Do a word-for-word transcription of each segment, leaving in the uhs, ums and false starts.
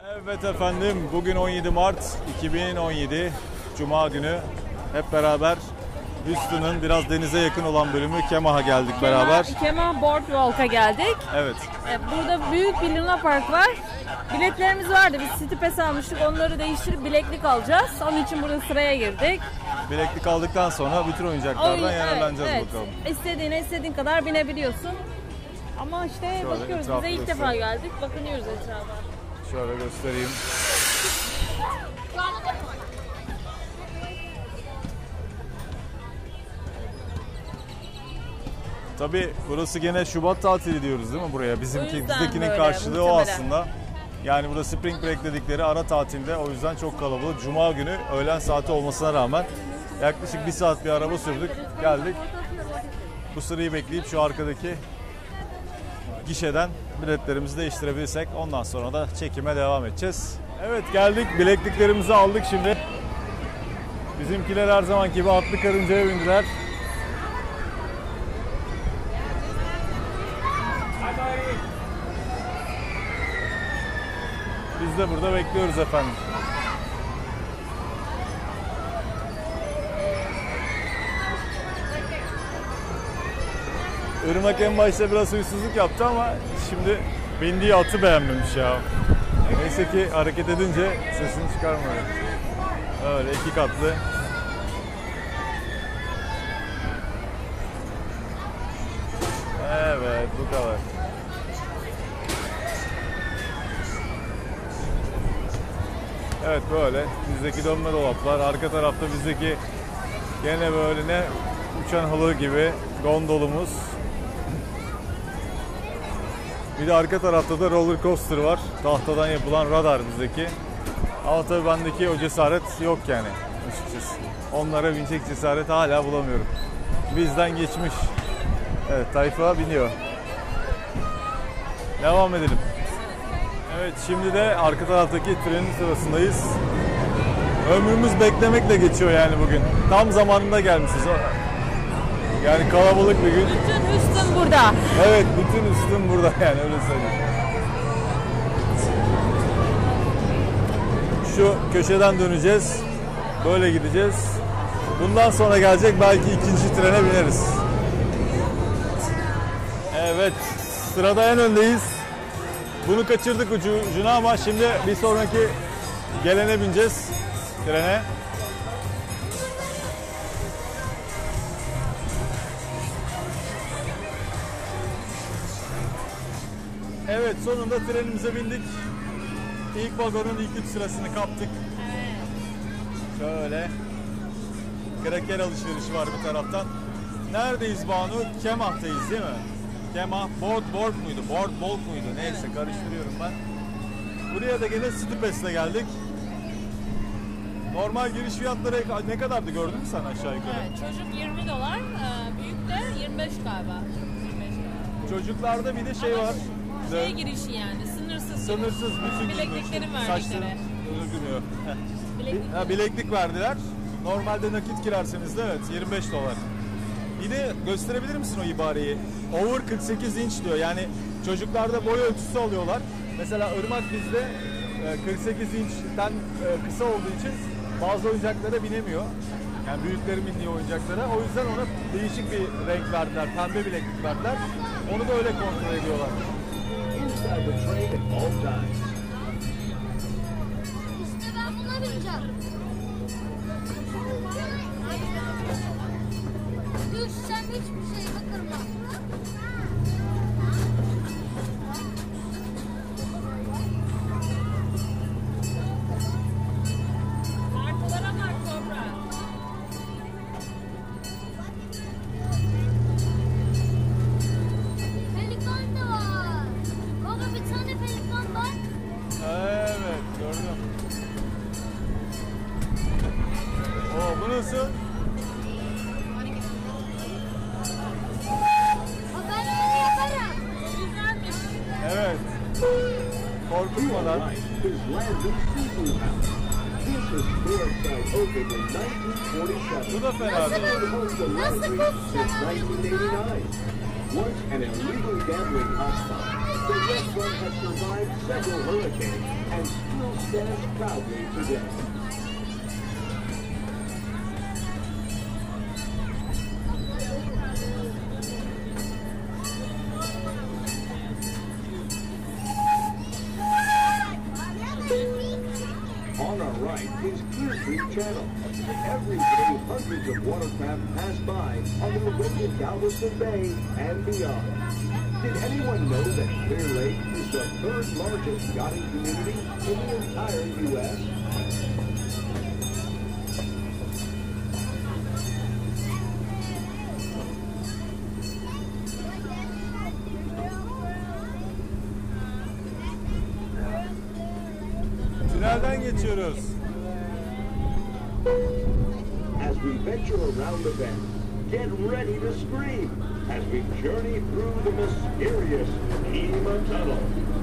Evet efendim, bugün on yedi Mart iki bin on yedi Cuma günü hep beraber Houston'ın biraz denize yakın olan bölümü Kemah'a geldik beraber. Kemah Boardwalk'a geldik. Evet. Burada büyük bir Luna Park var. Biletlerimiz vardı. Biz City Pass almıştık. Onları değiştirip bileklik alacağız. Onun için burada sıraya girdik. Bileklik aldıktan sonra bütün oyuncaklardan Oyun, yararlanacağız evet, bakalım. evet. İstediğine istediğin kadar binebiliyorsun. Ama işte Şöyle bakıyoruz. Bize ilk göster. defa geldik. Bakınıyoruz etrafa. Şöyle göstereyim. Tabii burası gene Şubat tatili diyoruz değil mi buraya? Bizimki, bizdekinin böyle, karşılığı o muhtemelen. aslında. Yani burada Spring Break dedikleri ara tatilde, o yüzden çok kalabalık. Cuma günü öğlen saati olmasına rağmen yaklaşık bir saat bir araba sürdük, geldik. Bu sırayı bekleyip şu arkadaki gişeden biletlerimizi değiştirebilirsek ondan sonra da çekime devam edeceğiz. Evet, geldik, bilekliklerimizi aldık şimdi. Bizimkiler her zamanki gibi atlı karıncaya bindiler. Biz de burada bekliyoruz efendim. Irmak en başta biraz huysuzluk yaptı ama şimdi bindiği atı beğenmemiş ya. Neyse ki hareket edince sesini çıkarmadı. Öyle iki katlı. Evet, bu kadar. Evet, böyle bizdeki dönme dolaplar, arka tarafta bizdeki gene böyle ne uçan halı gibi gondolumuz. Bir de arka tarafta da roller coaster var, tahtadan yapılan radar bizdeki. Ama tabii bendeki o cesaret yok yani açıkçası. Onlara binecek cesaret hala bulamıyorum. Bizden geçmiş. Evet, tayfa biniyor. Devam edelim. Evet, şimdi de arka taraftaki trenin sırasındayız. Ömrümüz beklemekle geçiyor yani bugün. Tam zamanında gelmişiz. Yani kalabalık bir gün. Bütün Houston burada. Evet, bütün üstün burada yani, öyle söyleyeyim. Şu köşeden döneceğiz. Böyle gideceğiz. Bundan sonra gelecek belki ikinci trene bineriz. Evet, sırada en öndeyiz. Bunu kaçırdık ucu, ucuna ama şimdi bir sonraki gelene bineceğiz, trene. Evet, sonunda trenimize bindik. İlk vagonun ilk üç sırasını kaptık. Şöyle. Kraker alışverişi var bir taraftan. Neredeyiz Banu? Kemah'tayız değil mi? Kemah, Boardwalk muydu? Boardwalk muydu? Neyse, karıştırıyorum ben. Buraya da gene City Pass'le geldik. Normal giriş fiyatları ne kadardı, gördün mü sen aşağı yukarı? Evet, çocuk yirmi dolar, büyük de yirmi beş galiba. yirmi beş galiba. Çocuklarda bir de şey Ama var. Şey girişi yani, sınırsız. Sınırsız bütün bilekliklerim giriş. verdikleri. Saçların örgünüyor. Bileklik. Ha, bileklik verdiler. Normalde nakit girerseniz de evet yirmi beş dolar. Bir de gösterebilir misin o ibareyi? Over kırk sekiz inç diyor. Yani çocuklarda boy ölçüsü alıyorlar. Mesela Irmak bizde kırk sekiz inçten kısa olduğu için bazı oyuncaklara binemiyor. Yani büyüklerin bindiği oyuncaklara. O yüzden ona değişik bir renk verdiler. Pembe bileklik verdiler. Onu da öyle kontrol ediyorlar. İşte ben buna bineceğim. Düşsem hiçbir şey kırmam. Martılara bak Kobra. Pelikan da var. Baba bir tane pelikan var. Evet, gördüm. Oo, bu nasıl? Ben onu yaparım. Güzelmiş. Evet. Korkutmadan. Bu da fena değil. Nasıl kutsun? Once an illegal gambling hotspot, The restaurant has survived several hurricanes and still stands proudly today. On our right is Clear Creek Channel. Every day, hundreds of watercraft pass by on their way to Galveston Bay and beyond. Did anyone know that Clear Lake is the third largest yachting community in the entire U S? Tünelden geçiyoruz. As we venture around the bend, get ready to scream as we journey through the mysterious Kima Tunnel.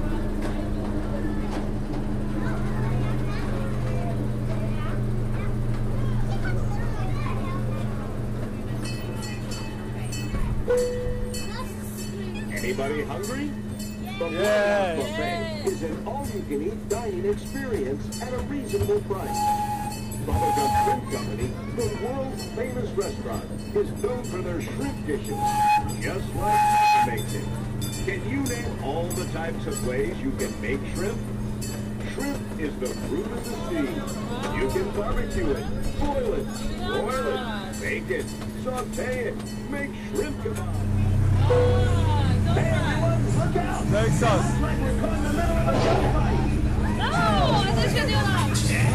Anybody hungry? The Yes. Lighthouse Buffet is an all-you-can-eat dining experience at a reasonable price. Bubblegum Shrimp Company, the world's famous restaurant, is known for their shrimp dishes, just like Papa makes it. Can you name all the types of ways you can make shrimp? Shrimp is the fruit of the sea. You can barbecue it, boil it, broil it, bake it, saute it, make shrimp kebab. Hey everyone, look out! Texas. Looks like we're caught in the middle of a gunfight! Ateş ediyorlar.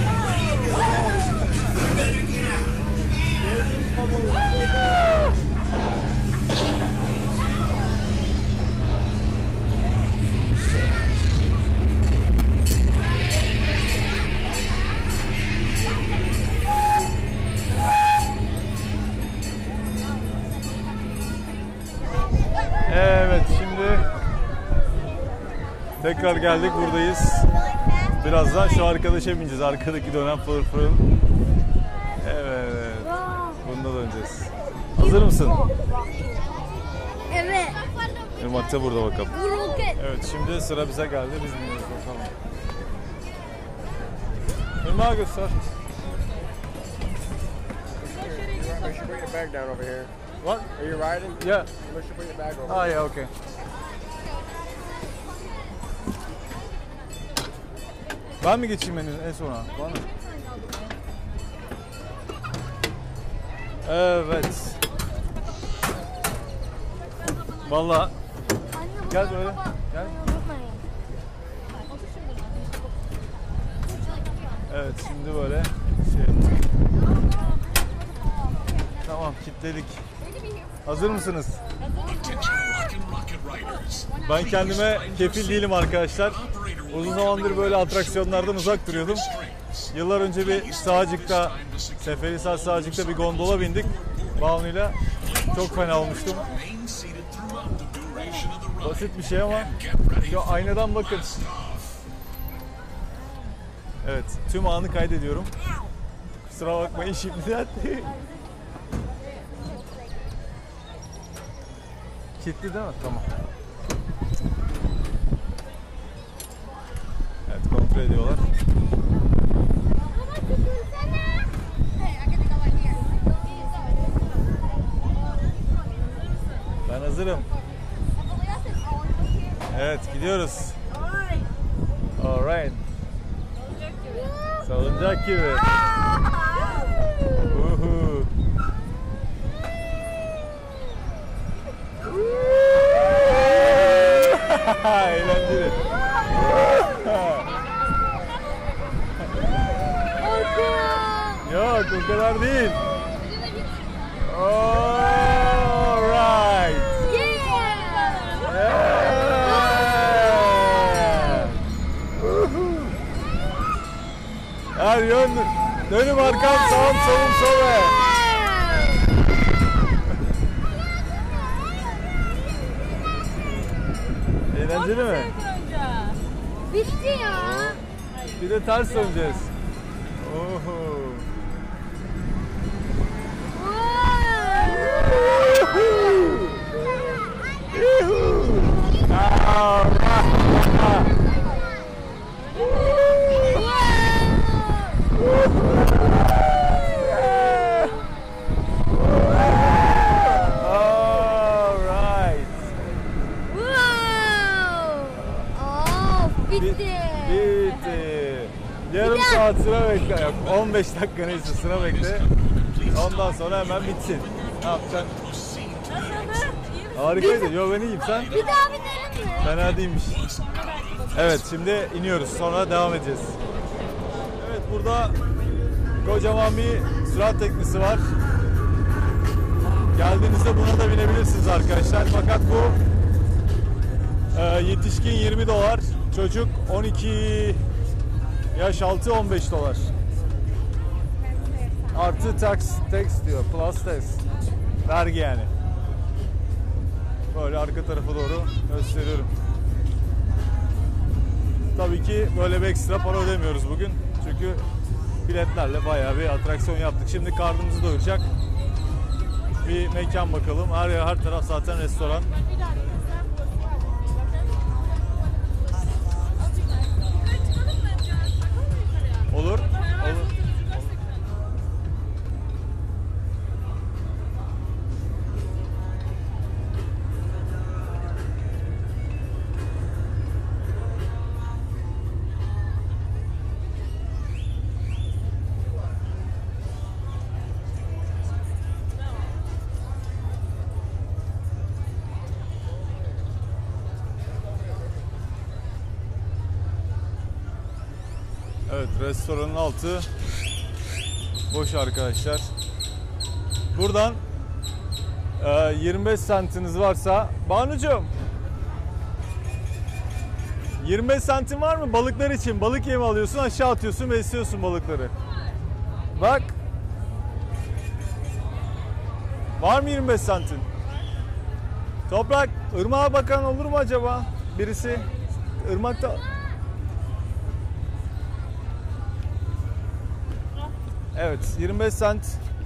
Evet, şimdi tekrar geldik, buradayız. Birazdan şu arkadaşa bineceğiz. Arkadaki dönen fır fır. Evet. Bunda döneceğiz. Hazır mısın? Evet. Irmak da burada bakalım. Roket. Evet, şimdi sıra bize geldi. Biz biniyoruz bakalım. Irmak'a göster. Make sure you put your bag down over here. What? Are you riding? Yeah. Make sure you put your bag over Ah, yeah, okay. Ben mi geçeyim en, en sona? Var mı? Evet. Vallahi gel böyle. Gel. Evet, şimdi böyle şey yaptık. Tamam, kilitledik. Hazır mısınız? Ben kendime kefil değilim arkadaşlar. Uzun zamandır böyle atraksiyonlardan uzak duruyordum. Yıllar önce bir Sağcık'ta, Seferihisar Sağcık'ta bir gondola bindik. Banu'yla. Çok fena olmuştum. Basit bir şey ama şu aynadan bakın. Evet, tüm anı kaydediyorum. Kusura bakmayın şimdiden. Kilitli değil mi? Tamam. Evet, kontrol ediyorlar. Ben hazırım. Evet, gidiyoruz. Alright. Salıncak gibi. Uhu. Eğlenceli. Yok, o kadar değil. Alright. Yeah. Her yön dönüm arkam sağım solum sola. Eğlenceli mi? Bitti ya. Bir de ters döneceğiz. Oho. Alright. Bitti. Bitti. Yarım saat sıra bekle. Yok, on beş dakika neyse sıra bekle. Ondan sonra hemen bitsin. Ne yapacaksın? Harikaydı. Yo ben iyiyim, sen? Bir daha binelim mi? Fena değilmiş. Evet, şimdi iniyoruz. Sonra devam edeceğiz. Evet, burada kocaman bir sürat teknesi var. Geldiğinizde buna da binebilirsiniz arkadaşlar. Fakat bu e, yetişkin yirmi dolar, çocuk on iki yaş altı on beş dolar. Artı tax, tax diyor, plus tax. Vergi yani. Böyle arka tarafa doğru gösteriyorum. Tabii ki böyle bir ekstra para ödemiyoruz bugün. Çünkü biletlerle bayağı bir atraksiyon yaptık. Şimdi karnımızı doyuracak bir mekan bakalım. Her yer, her taraf zaten restoran. Olur. Olur. Evet, restoranın altı boş arkadaşlar. Buradan e, yirmi beş sentiniz varsa, Banucuğum yirmi beş sentin var mı balıklar için? Balık yemi alıyorsun, aşağı atıyorsun, besliyorsun balıkları. Bak. Var mı yirmi beş sentin? Toprak, ırmağa bakan olur mu acaba birisi? Irmakta... Evet, yirmi beş sent.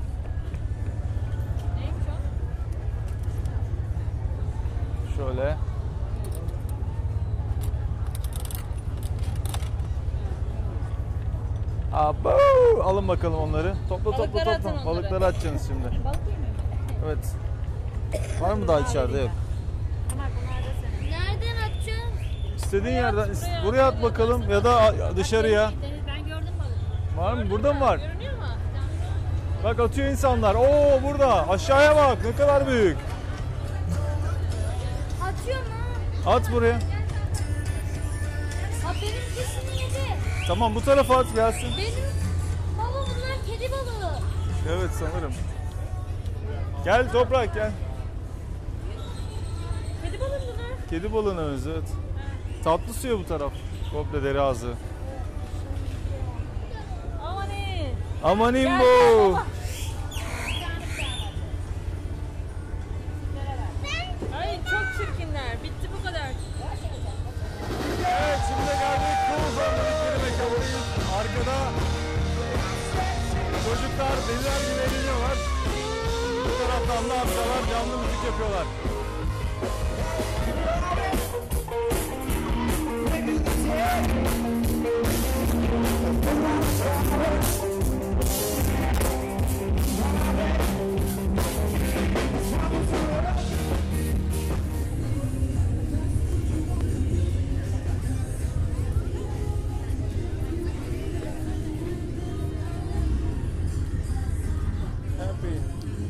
Şöyle. Abo! Alın bakalım onları. Topla topla Balıkları atın topla. onları. Balıkları atacaksınız şimdi. Balık yemi mi? Evet. Var mı daha içeride? Yok. Nereden atacağım? İstediğin yerden. Buraya at bakalım ya da dışarıya. Ben gördüm balığı. Var mı? Burada mı var? Görünüyor mu? Bak atıyor insanlar. Oo burada. Aşağıya bak. Ne kadar büyük. Atıyor mu? At buraya. Ha benimkisini yedi. Tamam, bu tarafa at gelsin. Benim baba bunlar kedi balığı. Evet sanırım. Gel Toprak gel. Kedi balığı bunlar. Kedi balığına benziyor. Evet. Tatlı suya bu taraf. Komple deri ağzı. Amanin. Amanin Gel, bu. gel baba. Ay çok çirkinler. Bitti bu kadar. Evet, şimdi de geldik. Cool dedikleri mekandayız. Arkada çocuklar deliler gibi eğleniyorlar. Bu taraftan da amcalar canlı müzik yapıyorlar. Happy.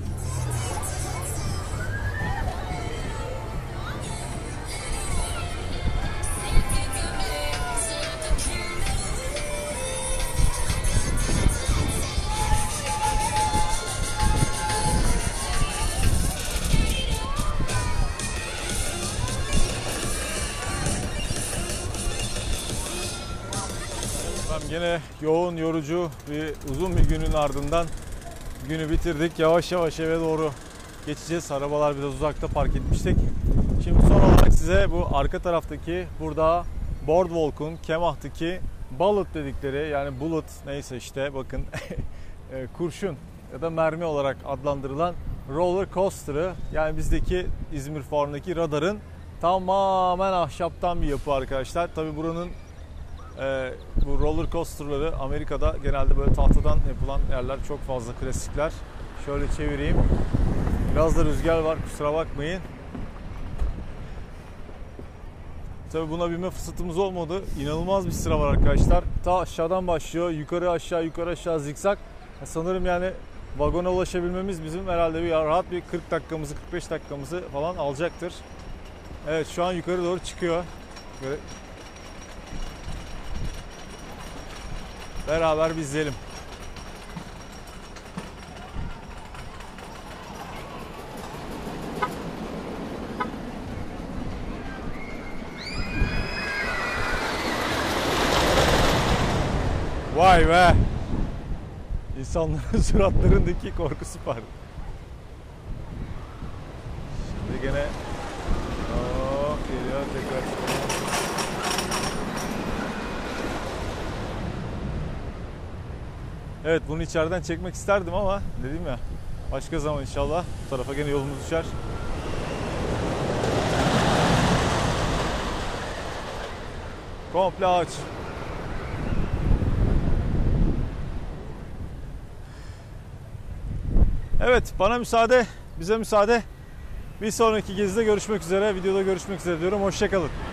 Yine yoğun, yorucu bir uzun bir günün ardından günü bitirdik. Yavaş yavaş eve doğru geçeceğiz. Arabalar biraz uzakta park etmiştik. Şimdi son olarak size bu arka taraftaki, burada Boardwalk'un Kemah'taki bullet dedikleri, yani bullet neyse işte bakın kurşun ya da mermi olarak adlandırılan roller coaster'ı, yani bizdeki İzmir Fuarı'ndaki radarın tamamen ahşaptan bir yapı arkadaşlar. Tabi buranın Ee, bu roller coaster'ları Amerika'da genelde böyle tahtadan yapılan yerler, çok fazla klasikler. Şöyle çevireyim. Biraz da rüzgar var, kusura bakmayın. Tabii buna binme fırsatımız olmadı. İnanılmaz bir sıra var arkadaşlar. Ta aşağıdan başlıyor. Yukarı aşağı yukarı aşağı zikzak. Sanırım yani vagona ulaşabilmemiz bizim herhalde bir rahat bir kırk dakikamızı kırk beş dakikamızı falan alacaktır. Evet şu an yukarı doğru çıkıyor. Böyle beraber bir izleyelim. Vay be! İnsanların suratlarındaki korku süper. Şimdi gene oh, geliyor tekrar. Evet bunu içeriden çekmek isterdim ama dedim ya başka zaman inşallah bu tarafa gene yolumuz düşer. Komple ağaç. Evet bana müsaade, bize müsaade. Bir sonraki gezide görüşmek üzere, videoda görüşmek üzere diyorum. Hoşça kalın.